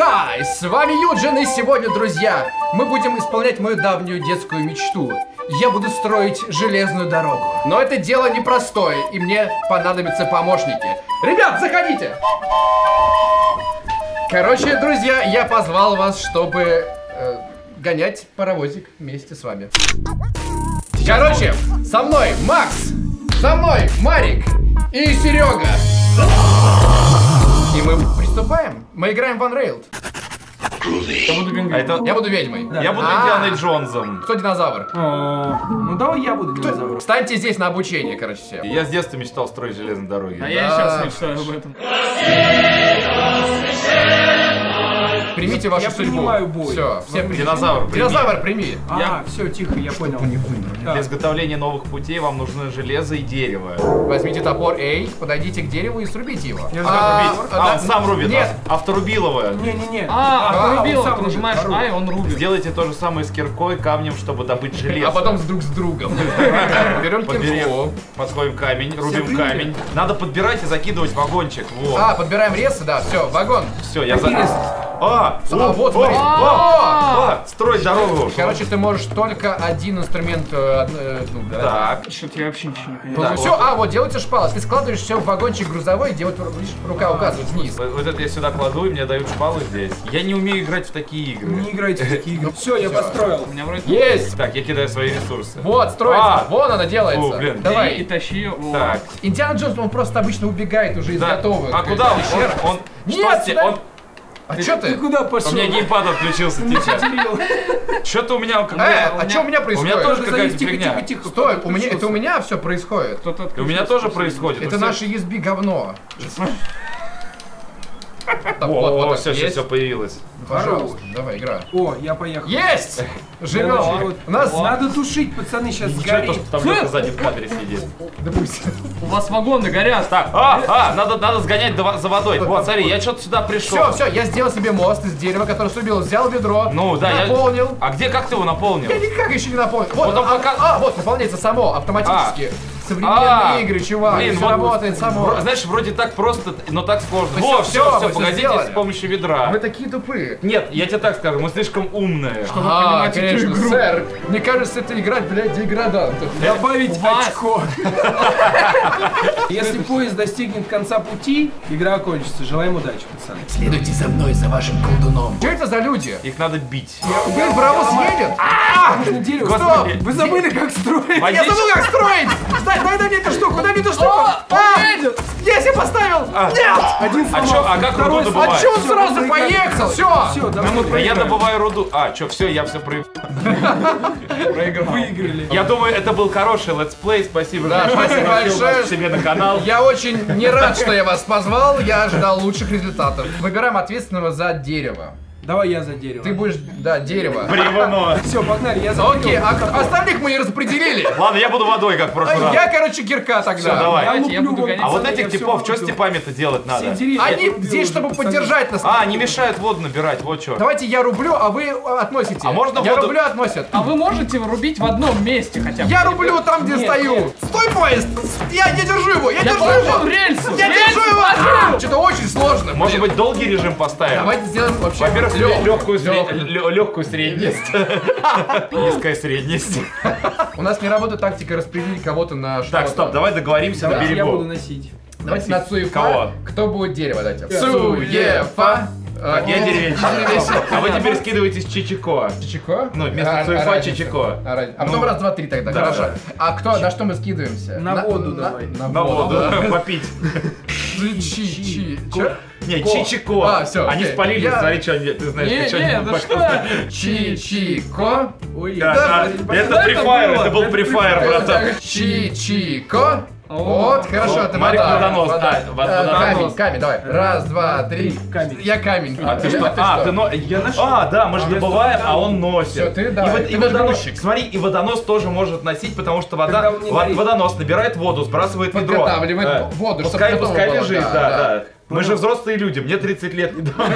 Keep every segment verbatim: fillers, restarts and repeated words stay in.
Хай, с вами Юджин, и сегодня, друзья, мы будем исполнять мою давнюю детскую мечту. Я буду строить железную дорогу. Но это дело непростое, и мне понадобятся помощники. Ребят, заходите! Короче, друзья, я позвал вас, чтобы э, гонять паровозик вместе с вами. Короче, со мной Макс, со мной Марик и Серега. И мы приступаем. Мы играем в Unrailed. Я буду пингвином. А это... Я буду ведьмой. Да. Я буду Индианой Джонсом. Кто динозавр? О, ну давай я буду динозавром. Встаньте здесь на обучение, короче, все. Я с детства мечтал строить железные дороги. А да. Я сейчас мечтаю об этом. Примите вашу я судьбу. Принимаю бой. Все, все прими. Динозавр, прими. Динозавр, прими. А, я... все, тихо, я понял. Не Для изготовления новых путей вам нужно железо и дерево. Возьмите топор A, подойдите к дереву и срубите его. Я а, рубить. а, а он сам рубит. Нет. Авторубилово. Не-не-не. А, авторубилово. Ты нажимаешь А, и он рубит. Сделайте то же самое с киркой, камнем, чтобы добыть железо. А потом с друг с другом. Берем кирку. Подходим камень, рубим камень. Надо подбирать и закидывать вагончик. Вот. А, подбираем рельсы, да, все, вагон. Все, я за... А, а, вот, смотри. А, строить дорогу. Короче, ты можешь только один инструмент. Так. Что-то я вообще ничего не понимаю. Все, а, вот делайте шпалы. Ты складываешь все в вагончик грузовой, где вот рука указывает вниз. Вот это я сюда кладу, и мне дают шпалы здесь. Я не умею играть в такие игры. Не играйте в такие игры. Все, я построил. У меня вроде есть. Так, я кидаю свои ресурсы. Вот, строится. Вон она делается. О, блин. Давай. И тащи ее. Так. Индиана Джонс, он просто обычно убегает уже из готовых. А куда он? Он. Нет, он. А ты, чё ты? Ты куда пошел? У меня геймпад отключился, типа. Что-то у меня как бы... Э, а что у меня происходит? У меня тоже какая-то тихо, фигня. тихо, тихо. Стой, у меня, это у меня все происходит. У меня тоже происходит. Это наше ю эс би говно. О, все, все, все появилось. Пожалуйста, давай, игра. О, я поехал. Есть! Живем! У нас надо тушить, пацаны, сейчас сгорит. сгорит. Там кто-то сзади в кадре сидит. Да пусть. У вас вагоны горят. Так, а, а, надо, надо сгонять за водой. Вот, смотри, я что-то сюда пришел. Все, все, я сделал себе мост из дерева, который срубил, взял ведро, ну, да, наполнил. Я... А где, как ты его наполнил? Я никак еще не наполнил. Вот, вот он а, пока... а, вот, наполняется само, автоматически. А. Современные а, игры, чувак, блин, все вот, работает само. Знаешь, вроде так просто, но так сложно. Ну, Во, все, все, все, все, погодите, сделали. с помощью ведра. Мы такие тупые. Нет, я тебе так скажу, мы слишком умные. Чтобы а, понимать конечно, эту игру. Сэр, мне кажется, это играть для деградантов. Добавить очко. Если поезд достигнет конца пути, игра окончится. Желаем удачи, пацаны. Следуйте за мной, за вашим колдуном. Что это за люди? Их надо бить. Блин, паровоз едет. Нужно дерево. Вы забыли, как строить? Я забыл, как строить. Дай, дай, дай мне эту штуку, дай мне эту штуку. Я себе поставил. Нет. Один а чё, а как руду добывать? А чё он сразу поехал? Все. Да я добываю руду. А, чё, все, я все проиграл. Выиграли. Я думаю, это был хороший летсплей. Спасибо, да, что спасибо большое себе на канал. Я очень не рад, что я вас позвал. Я ожидал лучших результатов. Выбираем ответственного за дерево. Давай я за дерево. Ты будешь, да, дерево. Бревно. Все, погнали, я за Окей, а остальных мы не распределили. Ладно, я буду водой, как в прошлый раз. Я, короче, кирка тогда. Все, давай. Давайте, я буду гонять. А вот этих типов, что с типами-то делать надо? Они здесь, чтобы поддержать нас. А, не мешают воду набирать, вот что. Давайте я рублю, а вы относите. А можно я воду... рублю, относят. А вы можете рубить в одном месте хотя бы? Я рублю там, где нет, стою. Нет. Стой, поезд! Я не держу его, я, я держу его! Рельсу! Я рельсу! держу его! Что-то очень сложно. Может быть, долгий режим поставим? Давайте сделаем вообще Во-первых, легкую, лёг... легкую средность. Низкая средность. У нас не работает тактика распределить кого-то на что-то. Так, стоп, давай договоримся на берегу. Я буду носить. Давайте на Цуефа. Кого? Кто будет дерево дать? Цуефа. Так, я деревенщик. А вы теперь скидываетесь Чичико. Чичико? Ну, вместо Цуефа Чичико. А потом раз, два, три тогда, хорошо. А кто, на что мы скидываемся? На воду давай. На воду, попить. Чи-чи. Чё? Не, Чичико. А, все. Они спалили, смотри, что ты знаешь, что они да что? Чичико. Ой, это префайр, это был префайр, братан. Чичико. Вот, хорошо, ты Марик вода. водонос, вода. да, Э, камень, камень, давай. Раз, два, три. Камень. Я камень. А ты что? А, ты но... А, да, мы же добываем, а он носит. Все, ты, да. И, и водонос, смотри, и водонос тоже может носить, потому что вода, водонос набирает воду, сбрасывает ведро. Подготавливает воду, пускай, пускай лежит, да, да. Мы же взрослые люди, мне тридцать лет недавно.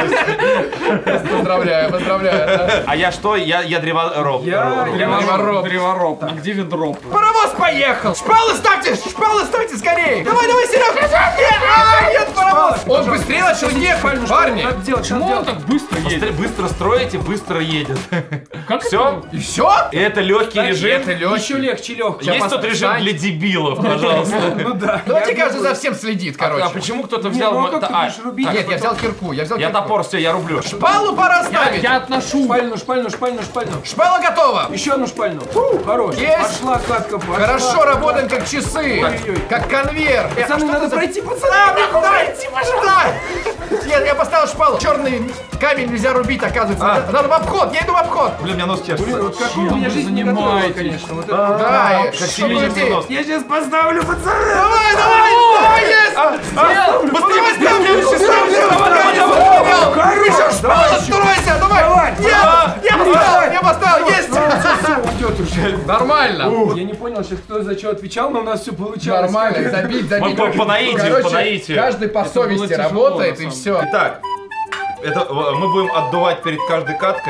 Поздравляю, поздравляю. А я что? Я, я древороб. Я- Древороб. Древороб. А где ведро? Паровоз поехал! Шпалы ставьте! Шпалы ставьте скорее! Давай, давай, Серега! А, нет, паровоз! Он быстрее начал ехать, парни! Надо делать, Почему надо он делать. так быстро едет? Быстро, быстро строите, быстро едет. Как Все? И все? Это легкий режим. Это легкий. Еще легче, легче. Есть тут режим для дебилов, пожалуйста. Ну да. Ну, тебе кажется, за всем следит, А короче. почему кто-то Не, взял... ну а мо- как ты а, будешь рубить? так, Нет, я взял кирку, я взял Я кирку. топор, все, я рублю. Шпалу пора Я, ставить! я отношу. Шпальну, шпальну, шпальну, шпальну. Шпала готова! Еще одну шпальну. Фу, хорош. Есть. Пошла катка, пошла. Хорошо, работаем как часы! Ой-ой-ой. Как конвейер! Э, а Пацаны, что надо это за- пройти, пацаны. А, мне куда идти, пожалуйста! Нет, я поставил шпалу. Черный камень нельзя рубить, оказывается. А. Надо, надо в обход, я иду в обход. Блин, у меня нос Блин, чешется. вот какой у Чем меня вы жизнь не готова, занимаетесь? конечно. Вот это. Да, Как что сильно делать? нос. Я сейчас поставлю, пацаны. Давай, давай, давай, есть! Быстрее, Давай, ставь, быстрее, ставь, быстрее, ставь, давай, ставь, давай, ставь, давай, ставь. давай. Еще шпала, откройся, давай! Давай. Нет! Я поставил, я поставил, есть! Уйдет уже. Нормально. Я не понял сейчас, кто за что отвечал, но у нас все получалось. Нормально, забить, забить. Мы по- по наитию, Короче, по наитию. каждый по Это было совести тяжело, работает на и самом все. Итак, это э, мы будем отдувать перед каждой каткой.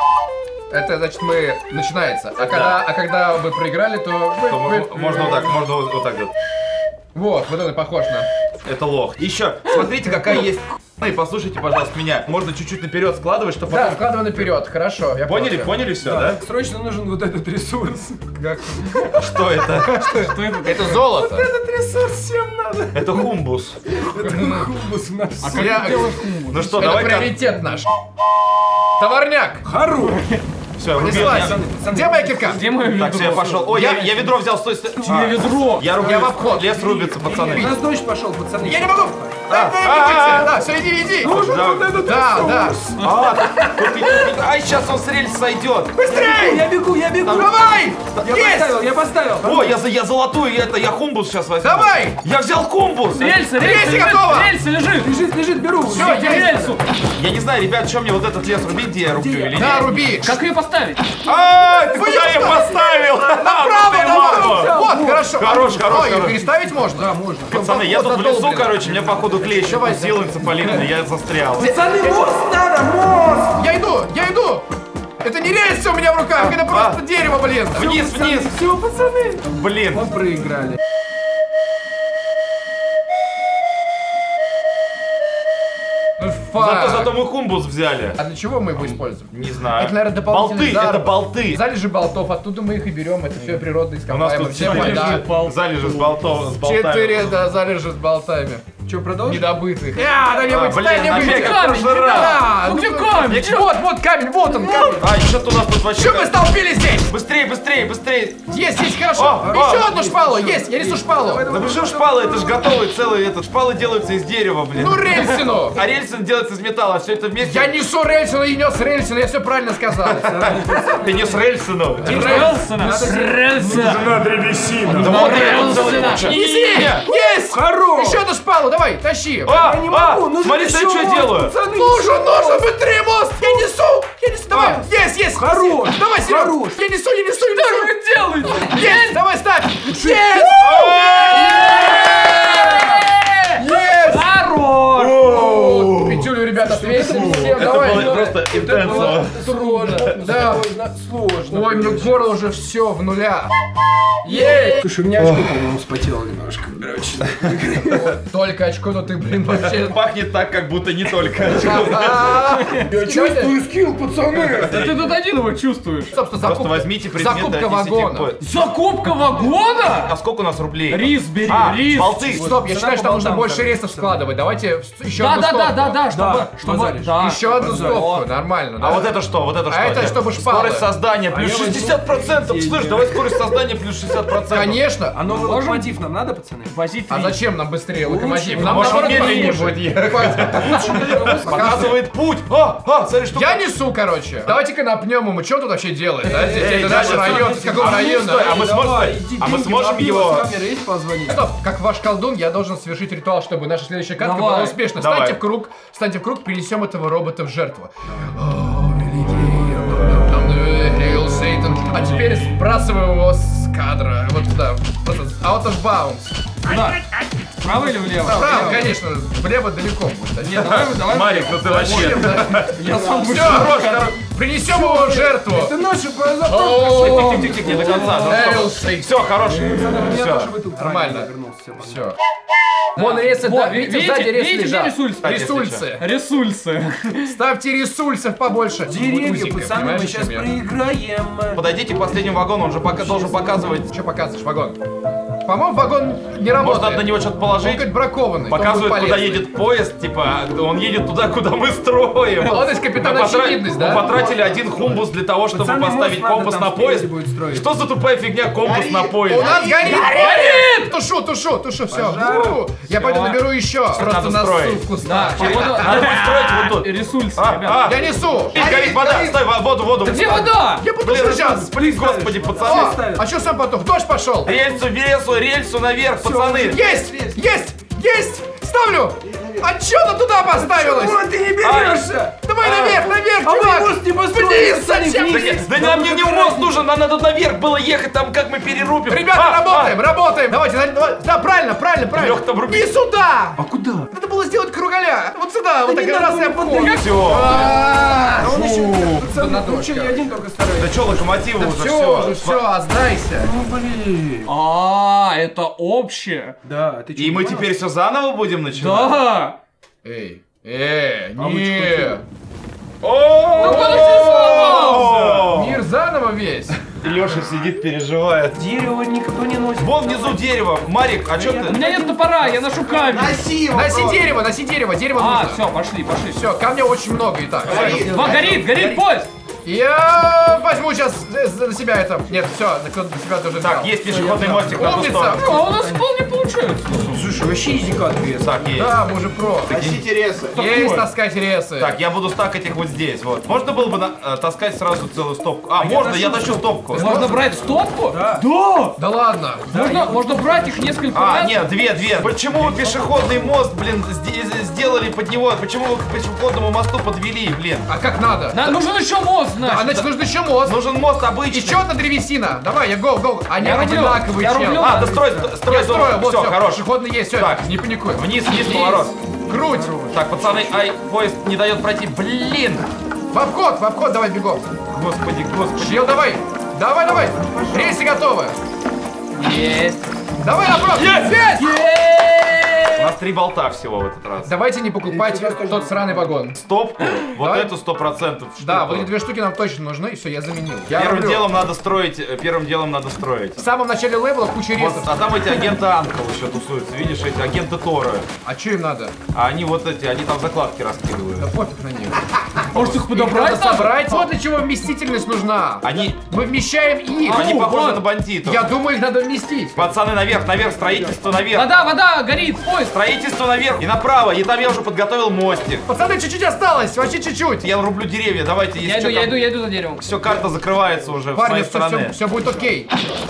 Это значит мы начинается. А когда, а когда вы проиграли, то вы, То вы- мы- можно вот так, можно вот, вот так вот. Вот, вот это похож на. Это лох. Еще, смотрите, какая есть. И послушайте, пожалуйста, меня. Можно чуть-чуть наперед складывать, чтобы Да, потом. вкладывай наперед, хорошо. Я Поняли, понял. поняли все, да? Срочно нужен вот этот ресурс. Что это? Что это? Это золото. Этот ресурс всем надо. Это хумбус. Это хумбус у нас. А как Я- ты делаешь хумус? Ну что, Это давай ка- приоритет наш. Товарняк! Хорош. Все, Понеслась. Где моя кирка? Где мое ведро? Так, все, я пошел. Ой, я, я ведро взял, стой, стой. Тебе ведро. Я рублю. Я в обход. Лес рубится, У пацаны. нас дождь пошел, пацаны. Я не могу! Да, да, а, а. да, все, иди, иди! Нужен Да. вот этот Да, да. ресурс. А, тут и- тут и- Ай, сейчас он с рельс сойдет. Быстрей! Я бегу, я бегу. Давай! Я Есть! поставил, я поставил. О, я, за- я золотую, это, я хумбус сейчас возьму. Давай! Я взял хумбус. Рельсы, Рельсы рельсы, лежит, готово. рельсы лежит. Лежит, лежит, беру. Всё, Я- есть. я- Рельсу. Я не знаю, ребят, что мне вот этот лес рубить, где я рублю Где я? или Да, нет? руби! Как ее поставить? А, ты Вы куда не я туда. поставил? Направо, Ты направо! мама. Вот, хорошо. Хорош, хорош, Ой, хорош. переставить можно? Да, можно. Пацаны, я Вот тут в лесу, задолблено. короче, мне походу клей еще Давай, пустил энцефалитный, я застрял. Пацаны, мост надо, мост. Я иду, я иду! Это не рельсы у меня в руках, это просто дерево, блин! Вниз, вниз. Все, пацаны. Блин. Мы проиграли. Ну, Зато, фак. зато мы хумбус взяли. А для чего мы его используем? Не знаю. Это, наверное, дополнительный Болты, это заработок. болты. Залежи болтов, оттуда мы их и берем, это все природные У нас ископаемые. тут Все залежи, вода. залежи с, болтов, с болтами. Четыре, да, залежи с болтами. Что, продолжим? Недобытых. А, да не А, быть, блин, дай мне опять выйти. как в прошлый раз. Да, Ну где ну, камень? я- Вот, вот камень, вот он, камень. А, что-то у нас тут вообще... Че мы столпились здесь? Быстрее, быстрее, быстрее. Есть, есть, хорошо. О, Еще о, одну шпалу, есть, я несу шпалу. Да почему шпалы? Это же готовый целый этот. Шпалы делаются из дерева, блин. Ну, рельсину. А рельсы делаются из металла, все это вместе. Я несу рельсину и нес рельсину, я все правильно сказал. Ты не с рельсину. Рельсина. Рельсина. Да вот я тут Рельсина. целый- Неси! Есть! Хорош. Еще одну шпалу, давай, тащи. А, Я не а, могу, нужен смотри, еще что я мост, делаю. пацаны. Нужен, нужен, быстрее мост! Я несу! Я несу, давай! А. Есть, есть! Хорош, Давай, Серег! хорош. Я несу, я несу, я Что несу! вы делаете? Есть! Давай, ставь! Есть! Есть! Хорош. Пятюлю, ребята, ответили всем, Это давай! было просто интенсово. Сложно. Да. Сложно. Ой, мне горло уже все в нуля. Есть! Слушай, у меня очко, по-моему, спотело немножко. Короче. Только очко, но ты, блин, вообще... Пахнет так, как будто не только. Я чувствую скилл, пацаны. Да ты тут один его чувствуешь. Собственно, Просто закупка, возьмите предметы, закупка отнесите вагона. их по- Закупка вагона? А сколько у нас рублей? Рис бери, А, рис. болты. Стоп, я Цена считаю, по что нам нужно болтам, больше короче. рейсов складывать. Давайте в- еще Да, одну да, да, стопку. да, да, чтобы, Да, чтобы, базаришь. да. Еще одну стопку, нормально, да? А вот это что? Вот это что? это опять? чтобы шпалы. Скорость создания плюс я возьму шестьдесят процентов. эти Слышь, деньги. давай скорость создания плюс шестьдесят процентов. Конечно. А новый Можем? локомотив нам надо, пацаны? Возить А три. зачем нам быстрее локомотив? Лучше. Нам Может, он наоборот медленнее хуже. будет ехать. Показывает путь. А, а, смотри, что... Я несу, короче. Давайте-ка напнем ему. Что тут вообще делает? Да? Здесь Эй, это да, наш вот район. смотри, С какого а мы района? стой, а мы сможем- Давай, а иди, мы деньги сможем забил, его- с камеры есть позвонить? Стоп, как ваш колдун, я должен совершить ритуал, чтобы наша следующая катка Давай. была успешна. Давай. Встаньте в круг, встаньте в круг, перенесем этого робота в жертву. О, великий Хейл Сейтан. А теперь сбрасываем его с кадра. Вот туда. Вот, out of bounds. Да. Вправо или влево? Право, конечно, влево далеко будет. Нет, давай, давай. Марик, ну ты вообще... Я сам Все, хорош, хорош. Принесем его в жертву. Это наша поза. Тихо-тихо, не до конца. Все, хорош. Все. Нормально. Все. Вон рельсы, Вот, да, видите, сзади видите, рельсы видите, лежат. ресурсы? Ресурсы. Ресурсы. Ставьте ресурсов побольше. Деревья, Узенько, пацаны, понимаешь, мы сейчас о чем я? проиграем. Подойдите к последнему вагону, он же пока должен показывать. Что показываешь, вагон? По-моему, вагон не Можно работает. на него что-то Он положить. как бракованный. Показывает, он будет куда полезный. едет поезд, типа, он едет туда, куда мы строим. Молодость капитана Мы потра- очевидность, да? Мы потратили один хумбус для того, чтобы Пацаны, поставить мост надо компас там на поезд. спереди будет строить. Что за тупая фигня компас на поезд? У нас горит! Горит! Тушу, тушу, тушу, все. Пожар. Я пойду наберу еще. Просто надо на строить. ссылку Да, ставь. походу, Надо будет строить вот тут. ресурсы, А, ребят. а, Я несу. горит, горит вода, стой, во- воду, воду. Где вода? Я буду Блин, сейчас. блин, господи, О, пацаны. а что сам потух? Дождь пошел. Рельсу, рельсу, рельсу наверх, пацаны. Есть! Есть! Есть! Ставлю! А чё она туда поставилась? Вот ты не берешься. Давай наверх, наверх, А вы чувак! мост не Вниз, построили, пацаны, зачем? вниз. Да нам не, не мост нужен, нам надо наверх было ехать, там как мы перерубим. Ребята, А, работаем, работаем! Давайте, на- давай- да, правильно, правильно, правильно! Лёх, там руки. Не сюда! А куда? Надо было сделать кругаля! Вот сюда, вот так не раз надо, я вот обход. так. Все. А, Он еще, да пацаны, на ну дождь, что, я короче. один только стараюсь. Да что, локомотивы уже Все, все. уже все, сдайся! Ну блин. А, это общее. Да, ты И мы теперь все заново будем начинать? Да. Эй, эй, А вы не! чё, О! Мир заново весь! Леша сидит, переживает. Дерево никто не носит. Вон внизу дерево. Марик, а что У ты? меня нет топора, я ношу камень. Носи его Носи просто. дерево, носи дерево, дерево А, нужно. все, пошли, пошли. Все, камня очень много и так. Горит. Два, горит, горит поезд. Я возьму сейчас на себя это. Нет, все, кто-то на себя тоже Так, взял. есть пешеходный мостик на ту Умница. сторону. А у нас вполне получается. Слушай, вообще изи кат квест. Так, есть. Да, мы уже про. Носите ресы. Есть таскать ресы. Так, я буду стакать их вот здесь. Вот. Можно было бы на- э, таскать сразу целую стопку? А, можно, я тащу стопку. Можно брать стопку? Да. Да. Да ладно. Можно, можно брать их несколько А, раз. нет, две, две. Почему вы пешеходный мост, блин, сде- сделали под него? Почему вы к пешеходному мосту подвели, блин? А как надо? На- нужен еще мост, А значит. значит, нужно еще мост. Нужен мост обычный. Еще одна древесина. Давай, я гоу, гоу. Они Я рублю, одинаковые, я чел. рублю. А, да строй, строй, строй, Я строю, вот все, все, хорош. пешеходный есть, все, Так. не паникуй. Вниз, вниз, Есть. поворот. Круть. Так, пацаны, ай, поезд не дает пройти. Блин! В обход, в обход, давай бегом. Господи, господи. Чел, давай. Давай, давай. Рельсы готовы. Есть. Давай напротив. Есть! Есть! У нас три болта всего в этот раз. Давайте не покупать тот сраный вагон. Стопку, вот Давай. эту сто процентов. Да, вот эти две штуки нам точно нужны, и все, я заменил. Я Первым рублю. делом надо строить, э, первым делом надо строить. В самом начале левела куча Вот, ресов. а там эти агенты Анкл еще тусуются, видишь, эти агенты Тора. А что им надо? А они вот эти, они там закладки Да раскидывают. пофиг на них. Может их Их подобрать надо надо? собрать. Вот для чего вместительность нужна. Они, Мы вмещаем их. они Ну, похожи вот. на бандитов. Я думаю, их надо вместить. Пацаны, наверх, наверх, строительство наверх. Вода, вода, горит, поезд. Строительство наверх и направо, и там я уже подготовил мостик. Пацаны, чуть-чуть осталось, вообще чуть-чуть. Я рублю деревья, давайте, если Я иду, что, я там иду, я иду за деревом. все, карта закрывается уже с Парни, моей все, стороны. все, все будет окей.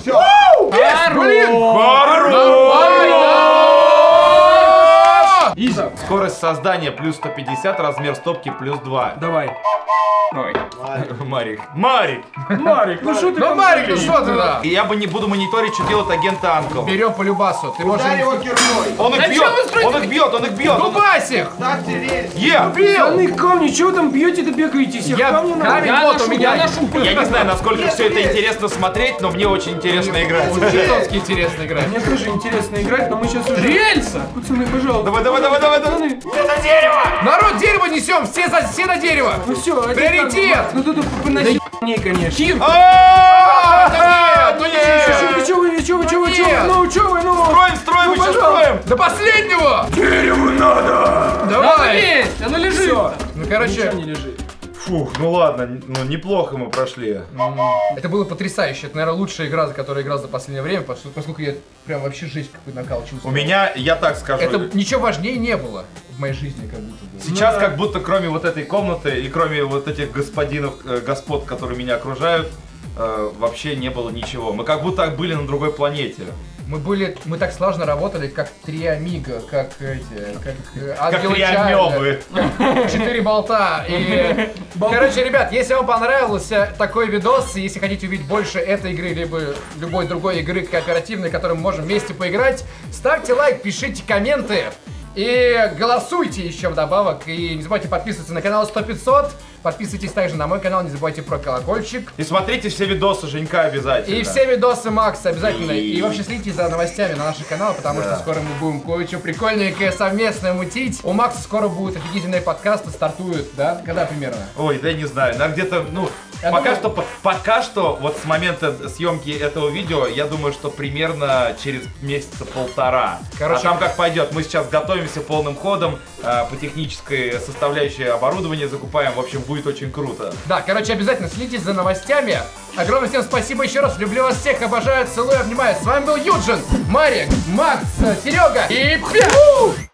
Изи. Скорость создания плюс сто пятьдесят, размер стопки плюс два. Давай. Давай. Марик. Марик! Марик, ну что ты Ну, там Марик, ну стоишь? что ты да? И я бы не буду мониторить, что делает агент Анкл. Берем по любасу. Ты можешь... Ударь его киркой. Он их Зачем бьет! вы строите Он их бьет, он их бьет! он- Дубась их! Ставьте рельсы. Е! Пацаны, камни, чего вы там бьете-то бегаете? Всех Я камни надо. камень Я вот ношу, у меня. я ношу. Я не знаю, насколько все это интересно смотреть, но мне очень интересно играть. Чертовски интересно играть. Мне тоже интересно играть, но мы сейчас уже... Рельса. Пацаны, пожалуйста. Давай, давай, давай, давай, давай! Народ, дерево несем! Все, за, все на дерево! Ну все, Приоритет! Ну тут поносить мне, конечно. Кир. А, Да нет, ну Чё нет! вы, чё вы, чё вы, чё вы, чё вы, Нет. ну, чё вы, ну? Строим, строим, мы Ну, сейчас пожалуйста. строим! До последнего! Дереву надо! Оно Давай! есть, оно лежит. Все, Ну, короче, ничего не лежит. Фух, ну ладно, ну неплохо мы прошли. это было потрясающе. Это, наверное, лучшая игра, за которую я играл за последнее время, поскольку поскольку я прям вообще жесть какой накал У чувствую. меня, я так скажу, Это ничего важнее не было в моей жизни, как будто бы. сейчас как будто кроме вот этой комнаты и кроме вот этих господинов, э, господ, которые меня окружают, э, вообще не было ничего. Мы как будто были на другой планете. Мы были, мы так слаженно работали, как три амиго, как эти, как э, Как ангелы три Чарли. амебы. Четыре болта. И, короче, ребят, если вам понравился такой видос, если хотите увидеть больше этой игры, либо любой другой игры кооперативной, которой мы можем вместе поиграть, ставьте лайк, пишите комменты. И голосуйте еще вдобавок. И не забывайте подписываться на канал сто пятьсот. Подписывайтесь также на мой канал, не забывайте про колокольчик. И смотрите все видосы Женька обязательно. И все видосы Макса обязательно. И- И вообще следите за новостями на нашем канале, потому Да. что скоро мы будем кое-что прикольненькое совместное мутить. У Макса скоро будут офигительные подкасты, стартуют, да? Когда примерно? Ой, да не знаю, наверное, где-то, ну, Я пока думаю- что, по- пока что, вот с момента съемки этого видео, я думаю, что примерно через месяца полтора. Короче- А там как пойдет, мы сейчас готовимся полным ходом, э, по технической составляющей оборудование закупаем, в общем, будет очень круто. Да, короче, обязательно следите за новостями. Огромное всем спасибо еще раз. Люблю вас всех, обожаю, целую, обнимаю. С вами был Юджин, Марик, Макс, Серега и Пя!